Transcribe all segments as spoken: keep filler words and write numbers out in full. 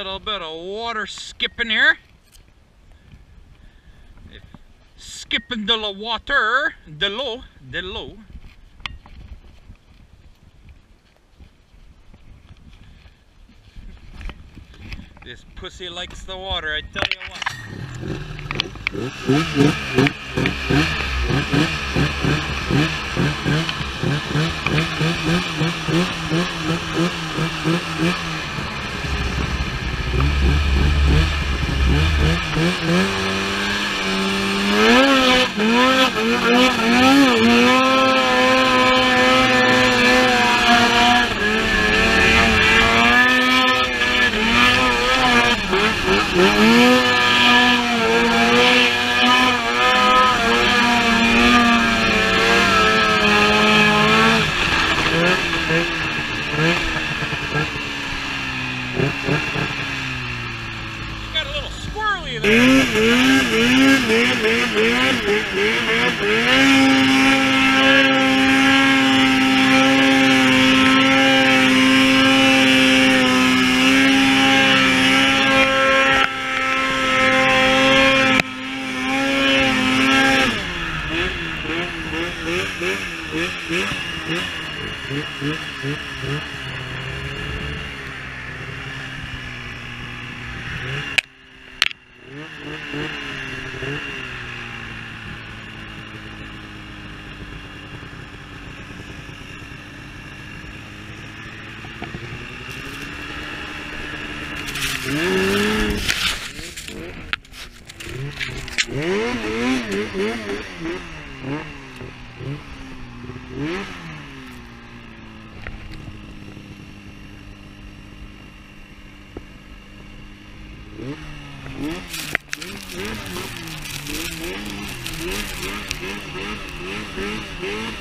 little bit of water skipping here. Skipping the water, the low, the low. This pussy likes the water, I tell you what. Got a little squirrely there.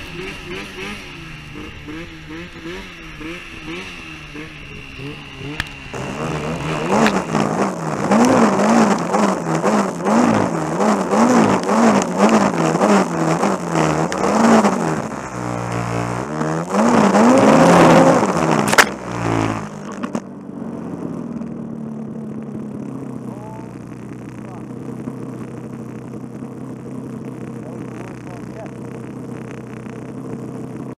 Mm-hmm.